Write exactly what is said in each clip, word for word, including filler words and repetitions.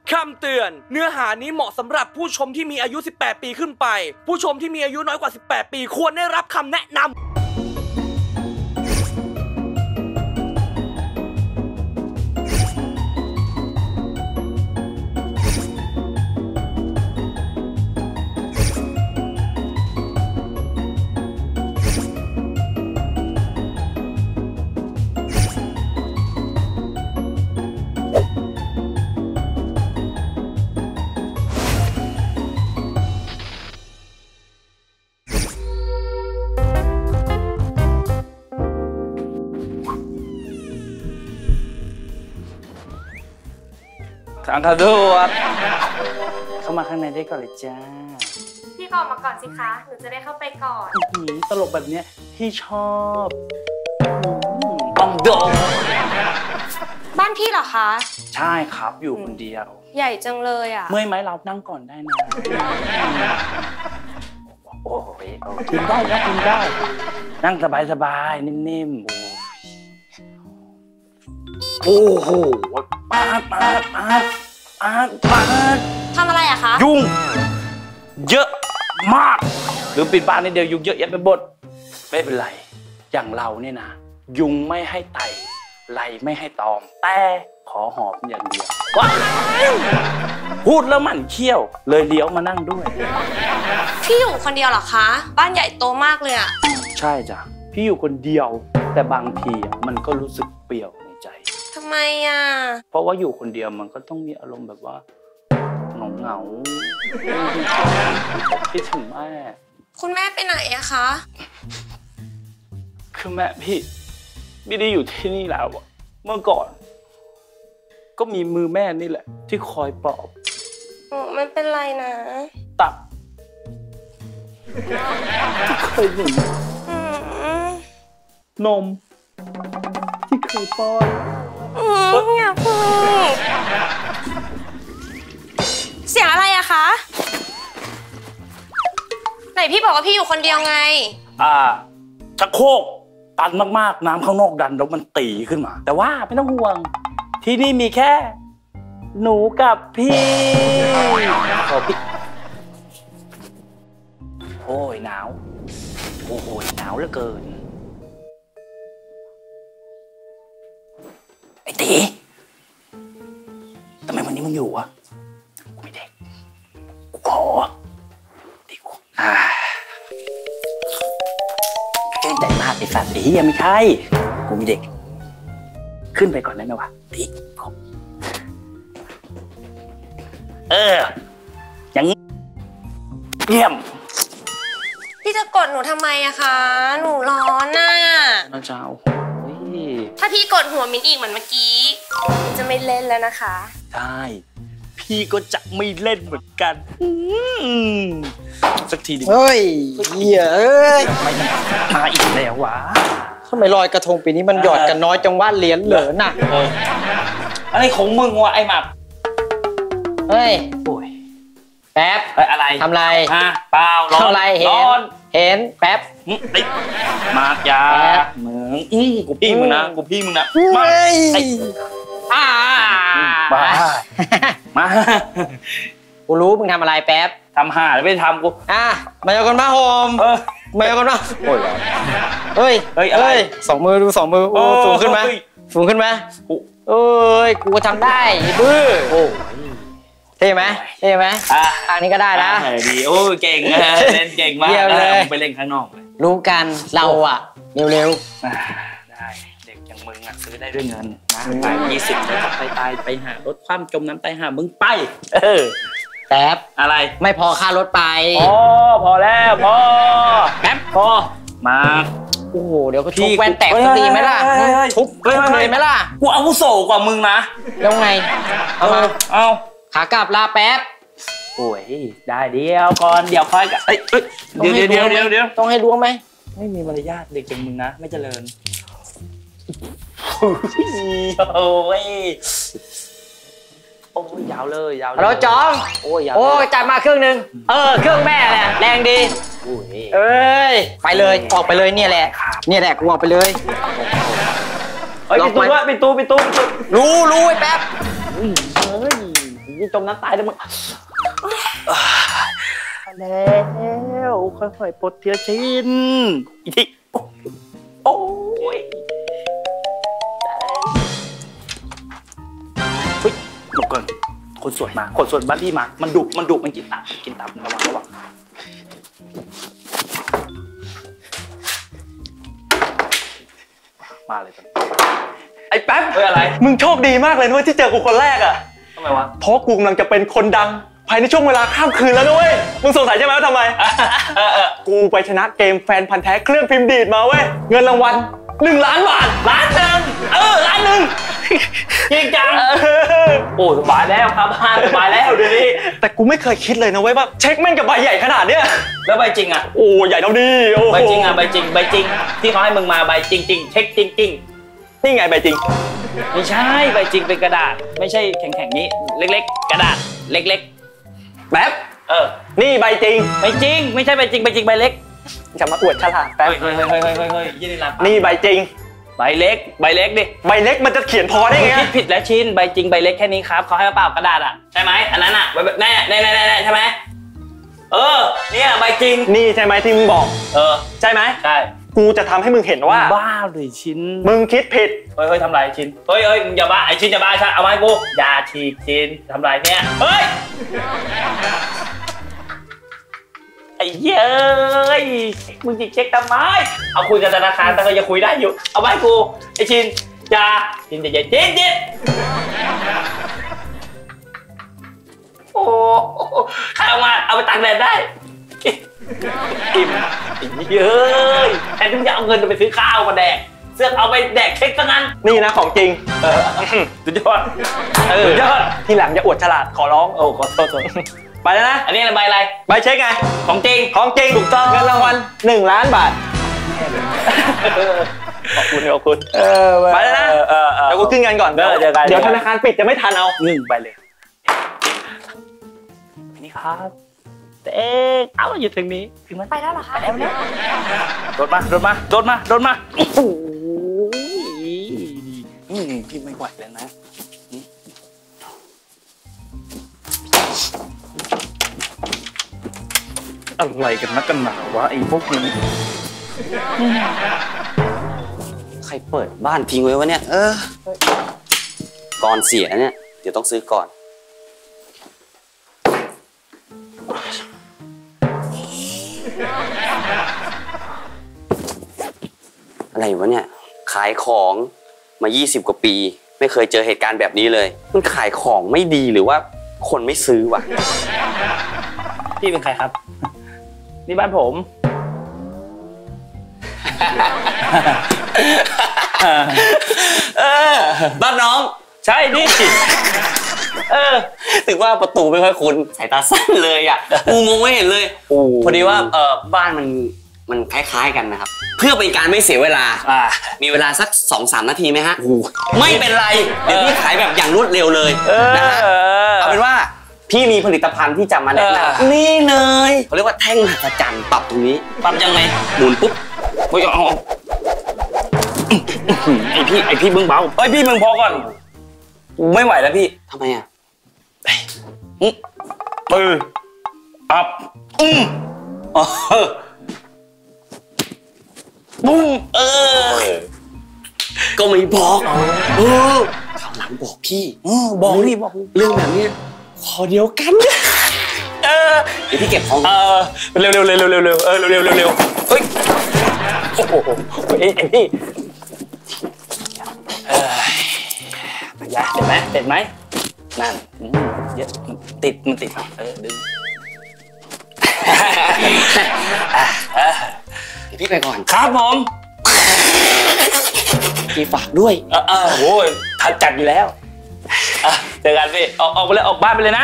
คำเตือนเนื้อหานี้เหมาะสำหรับผู้ชมที่มีอายุสิบแปดปีขึ้นไปผู้ชมที่มีอายุน้อยกว่าสิบแปดปีควรได้รับคำแนะนำทางกระโดดเข้ามาข้างในได้ก่อนเลยจ้าพี่ก่อนมาก่อนสิคะหนูจะได้เข้าไปก่อนตลกแบบนี้พี่ชอบต้องโดดบ้านพี่เหรอคะใช่ครับอยู่คนเดียวใหญ่จังเลยอ่ะเมื่อยไหมเรานั่งก่อนได้นะโอ้ยกินได้นะกินได้นั่งสบายๆนิ่มๆโอ้โหปาดปาดปาดปาดปาดทำอะไรอะคะยุงเยอะมากหรือปิดบ้านนิดเดียวยุงเยอะแยะไปหมดไม่เป็นไรอย่างเราเนี่ยนะยุงไม่ให้ไต่ไล่ไม่ให้ตอมแต่ขอหอมอย่างเดียวว้าวพูดแล้วมันเขี้ยวเลยเลี้ยวมานั่งด้วยพี่อยู่คนเดียวเหรอคะบ้านใหญ่โตมากเลยอะใช่จ้ะพี่อยู่คนเดียวแต่บางทีมันก็รู้สึกเปลี่ยวใจทำไมอ่ะเพราะว่าอยู่คนเดียวมันก็ต้องมีอารมณ์แบบว่าเหงาเหงาคิดถึงแม่คุณแม่ไปไหนอะคะคือแม่พี่ไม่ได้อยู่ที่นี่แล้วเมื่อก่อนก็มีมือแม่นี่แหละที่คอยปลอบโอ้ไม่เป็นไรนะตับที่เคยหนุนนมที่เคยป้อนอยากพูดเสียงอะไรอะคะไหนพี่บอกว่าพี่อยู่คนเดียวไงอ่าชักโครกตันมากๆน้ำข้างนอกดันแล้วมันตีขึ้นมาแต่ว่าไม่ต้องห่วงที่นี่มีแค่หนูกับพี่ขอพี่โอ้ยหนาวโอ้โหหนาวเหลือเกินไอ้ตีทำไมวันนี้มึงอยู่วะกูไม่เด็กกูขอดีกว่าอ่าเก่งใจมากไอ้สัตว์ไอ้เหี้ยไม่ใช่กูมีเด็กขึ้นไปก่อนได้ไหมวะตีเอออย่างเยี่ยมพี่จะกดหนูทำไมอะคะหนูร้อนน่ะน้าเจ้าถ้าพี่กดหัวมิ้นอีกเหมือนเมื่อกี้จะไม่เล่นแล้วนะคะได้พี่ก็จะไม่เล่นเหมือนกันสักทีดิเฮ้ยเหี้ยเอ้ยมาอีกแล้ววะทำไมลอยกระทงปีนี้มันหยอดกันน้อยจังว่าเหรียญเหลือน่ะอะไรของมึงวะไอ้หมับเฮ้ยโอ้ยแป๊บอะไรทำไรฮะเปล่าร้อนอะไรเห็นเห็นแป๊บมายามึงกูพี่มึงนะกูพี่มึงนะมาอ่ามามากูรู้มึงทำอะไรแป๊บทำห่าไม่ได้ทำกูอ่ะมายากลมาโฮมมายากลมาโอ้ยเฮ้ยเฮ้ยเฮ้ยสองมือดูสองมือโอ้สูงขึ้นไหมสูงขึ้นไหมเอ้ยกูทำได้บื้อโอ้เท่ไหมเท่ไหมอ่ะทางนี้ก็ได้นะดีโอ้เก่งนะเล่นเก่งมากไปเล่นข้างนอกเลยรู้กันเราอ่ะเร็วๆได้เด็กอย่างมึงอ่ะซื้อได้ด้วยเงินนะไปยี่สิบแล้วจะไปตายไปหารถคว่ำจมน้ำตายหามึงไปเออแป๊บอะไรไม่พอค่ารถไปพอพอแล้วพอแป๊บพอมาโอ้โหเดี๋ยวก็ทุบแว่นแตกสักทีไหมล่ะทุบเลยไหมล่ะกูอาวุโสกว่ามึงนะแล้วไงเอามาเอาขากลับลาแป๊บโอ้ยได้เดี๋ยวก่อนเดี๋ยวค่อยกันเอ้ยเดี๋ยวเดี๋ยวเดี๋ยวเดี๋ยวต้องให้รู้ไหมไม่มีมารยาทเด็กอย่างมึงนะไม่เจริญโอ้ยโอ้ยยาวเลยยาวเลยเราจองโอ้ยยาวโอ้ยจัดมาเครื่องนึงเออเครื่องแม่แหละแรงดีเอ้ยไปเลยออกไปเลยเนี่ยแหละเนี่ยแหละกูออกไปเลยเฮ้ยปิดตู้ด้วยปิดตู้ปิดตู้รู้รู้ไอ้แป๊บเฮ้ยจมน้ำตายแล้วมึงแล้วค่อยๆปลดทีละชิ้นอีกทีโอ้ยเฮ้ยหลบก่อนคนสวยมาคนสวยบ้านพี่มามันดุมันดุมันกินตับกินตับระวังระวังมาเลยไอ้แป๊บเฮ้ยอะไรมึงโชคดีมากเลยด้วยที่เจอกูคนแรกอ่ะทำไมวะเพราะกูกำลังจะเป็นคนดังภายในช่วงเวลาข้ามคืนแล้วด้วยมึงสงสัยใช่ไหมว่าทำไม กูไปชนะเกมแฟนพันธ์แท้เครื่องพิมพ์ดีดมาเว้ยเงินรางวัลหนึ่งล้านบาทล้านหนึ่งเออล้านหนึ่งจริงจังโอ้สบายแล้วครับบ้านสบายแล้วเดี๋ยวนี้แต่กูไม่เคยคิดเลยนะเว้ยว่าเช็คแม่งกับใบใหญ่ขนาดเนี้ยแล้วใบจริงอ่ะโอ้ใหญ่เท่านี้โอ้ใบจริงอ่ะใบจริงใบจริงที่เขาให้มึงมาใบจริงจริงเช็คจริงจริงนี่ไงใบจริงไม่ใช่ใบจริงเป็นกระดาษไม่ใช่แข็งๆนี้เล็กๆกระดาษเล็กๆแบบเออนี่ใบจริงใบจริงไม่ใช่ใบจริงใบจริงใบเล็กจะมาอวดฉลาดแป๊บเฮ้ยเฮ้ยเฮ้ยเฮ้ยเฮ้ยเฮ้ยยี่นี่รับนี่ใบจริงใบเล็กใบเล็กดิใบเล็กมันจะเขียนพอได้ไงคิดผิดแล้วชินใบจริงใบเล็กแค่นี้ครับเขาให้เปล่ากระดาษอ่ะใช่ไหมอันนั้นอ่ะแน่แน่แน่แน่ใช่ไหมเออเนี่ยใบจริงนี่ใช่ไหมที่มึงบอกเออใช่ไหมใช่กูจะทำให้มึงเห็นว่าบ้าเลยชินมึงคิดผิดเฮ้ยเฮ้ยทำไรชินเฮ้ยเฮ้ยมึงอย่าบ้าไอชินอย่าบ้าใช่เอาไม้กูอย่าฉีกชินทำไรเนี่ยเฮ้ยไอ้เย้ยมึงจิกเช็คทำไมเอาคุยกับธนาคารแต่ก็ยังคุยได้อยู่เอาไว้กูไอ้ชินอย่าชินอย่าอย่าชินชินโอ้ใครเอามาเอาไปตักแดดได้อิ่มเย้ยแทนที่จะเอาเงินไปซื้อข้าวมาแดกเสื้อเอาไปแดกเช็คซะงั้นนี่นะของจริงสุดยอดสุดยอดที่หลังอย่าอวดฉลาดขอร้องโอ้ขอโทษไปแล้วนะอันนี้อะไรใบอะไรใบเช็คไงของจริงของจริงถูกต้องเงินรางวัลหนึ่งล้านบาทขอบคุณขอบคุณไปแล้วนะเดี๋ยวกูขึ้นเงินก่อนเดี๋ยวธนาคารปิดจะไม่ทันเอาหนึ่งไปเลยนี่ครับเอ๊ะเอ้าอยู่ตรงนี้ถึงมันไปแล้วเหรอคะไปแล้วเนี่ยโดดมาโดดมาโดดมาโดดมาโอ้โหพี่ไม่ไหวแล้วนะอะไรกันนักกันหนาวะไอ้พวกนี้ใครเปิดบ้านทิ้งไว้วะเนี่ยเออก่อนเสียเนี่ยเดี๋ยวต้องซื้อก่อนอะไรวะเนี่ยขายของมายี่สิบกว่าปีไม่เคยเจอเหตุการณ์แบบนี้เลยมันขายของไม่ดีหรือว่าคนไม่ซื้อวะพี่เป็นใครครับนี่บ้านผมเออบ้านน้องใช่ดิเออถึงว่าประตูไม่ค่อยคุ้นสายตาสั้นเลยอ่ะกูมองไม่เห็นเลยพอดีว่าเออบ้านมันมันคล้ายๆกันนะครับเพื่อเป็นการไม่เสียเวลามีเวลาสัก สองถึงสาม นาทีไหมฮะไม่เป็นไรเดี๋ยวพี่ขายแบบอย่างรวดเร็วเลยนะฮะเอาเป็นว่าพี่มีผลิตภัณฑ์ที่จะมาแนะนำนี่เลยเขาเรียกว่าแท่งมหัศจรรย์ปรับตรงนี้ปรับยังไงหมุนปุ๊บไม่เอาไอพี่ไอพี่มึงเบาไอพี่มึงพอก่อนไม่ไหวแล้วพี่ทำไมอ่ะเอออับอืมบุ้งเออก็ไม่บอกเออคราวหลังบอกพี่บอกนี่บอกเรื่องแบบนี้ขอเดียวกันเออเดี๋ยวพี่เก็บของเออเร็วเร็วเร็วเร็วเร็วเร็วเออเร็วเร็วเร็วเร็วเฮ้ยโอ้โหไอ้นี่เออเห็นไหมเห็นไหมนั่นเยอะมันติดมันติดเออดึงเดี๋ยวพี่ไปก่อนครับผมพี่ฝากด้วยเออเออโว้ยทัดจัดอยู่แล้วเจอกันพี่ออกออกไปเลยออกบ้านไปเลยนะ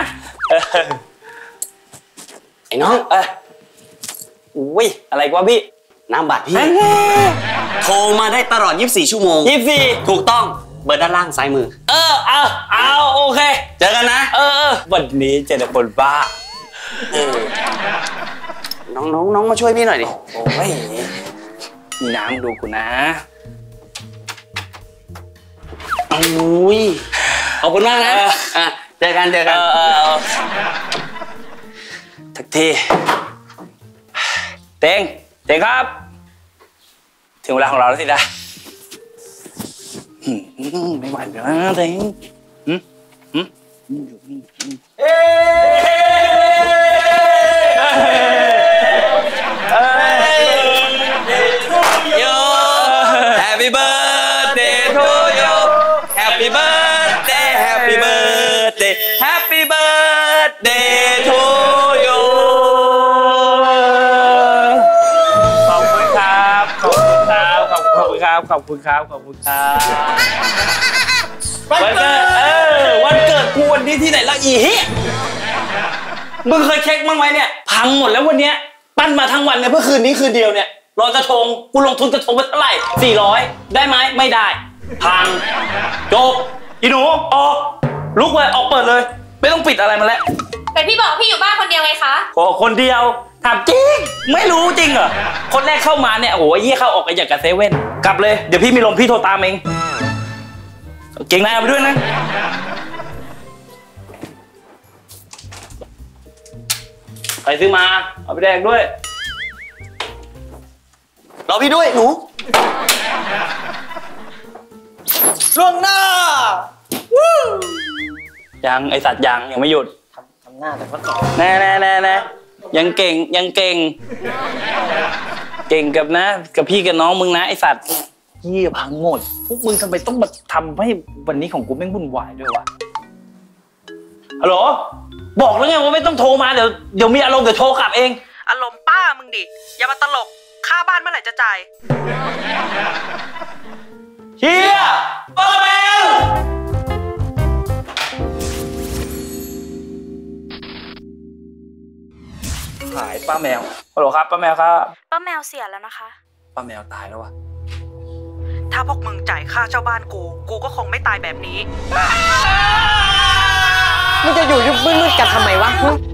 ไอ้น้องเอออุ้ยอะไรกว่าพี่น้ำบัตรพี่โทรมาได้ตลอดยี่สิบสี่ชั่วโมงยี่สิบสี่ถูกต้องเบอร์ด้านล่างซ้ายมือเออเอาเอาโอเคเจอกันนะเออวันนี้เจอแต่คนบ้าน้องน้องน้องมาช่วยพี่หน่อยดิโอ้ยมีน้ำดูกูนะอุ้ยขอบคุณมากนะอ่ะเเจอกันเจอกันทักทีเต็งเต็งครับถึงเวลาของเราแล้วสินะไม่ไหวแล้วเต็งHappy birthday to you Happy birthday Happy birthday Happy birthday to you ขอบคุณครับขอบคุณครับขอบคุณครับขอบคุณครับขอบคุณครับวันเกิดเออวันเกิดกูวันนี้ที่ไหนละอีเหี้ยมึงเคยเช็คบ้างไหมเนี่ยพังหมดแล้ววันเนี้ยปั้นมาทั้งวันเนี่ยเพื่อคืนนี้คืนเดียวเนี่ยลอยกระทงกูลงทุนกระทงไปเท่าไหร่สี่ร้อยได้ไหมไม่ได้พังจบอีหนูออกลุกเลยออกเปิดเลยไม่ต้องปิดอะไรมาแล้วแต่พี่บอกพี่อยู่บ้านคนเดียวไงคะโอ้คนเดียวถามจริงไม่รู้จริงเหรอคนแรกเข้ามาเนี่ยโอ้ยยี่เข้าออกกันอย่างกับเซเว่นกลับเลยเดี๋ยวพี่มีลมพี่โทรตามเองเก่งนายเอาไปด้วยนะไปซื้อมาเอาไปแดกด้วยรอพี่ด้วยหนูล่วงหน้ายังไอสัตว์ยังยังไม่หยุดทำทำหน้าแต่ก็ต่อแน่แน่แน่แน่ยังเก่งยังเก่งเก่งกับนะกับพี่กับน้องมึงนะไอสัตว์เยี่ยพังหมดพวกมึงทำไมต้องมาทำให้วันนี้ของกูแม่งวุ่นวายด้วยวะฮัลโหลบอกแล้วไงว่าไม่ต้องโทรมาเดี๋ยวเดี๋ยวมีอารมณ์เดี๋ยวโทรกลับเองอารมณ์ป้ามึงดิอย่ามาตลกค่าบ้านเมื่อไหร่จะจ่ายเฮียป้าแมวหายป้าแมวฮัลโหลครับป้าแมวครับป้าแมวเสียแล้วนะคะป้าแมวตายแล้ววะถ้าพวกมึงจ่ายค่าเช่าบ้านกูกูก็คงไม่ตายแบบนี้มึงจะอยู่ยุบมืดๆกันทำไมวะ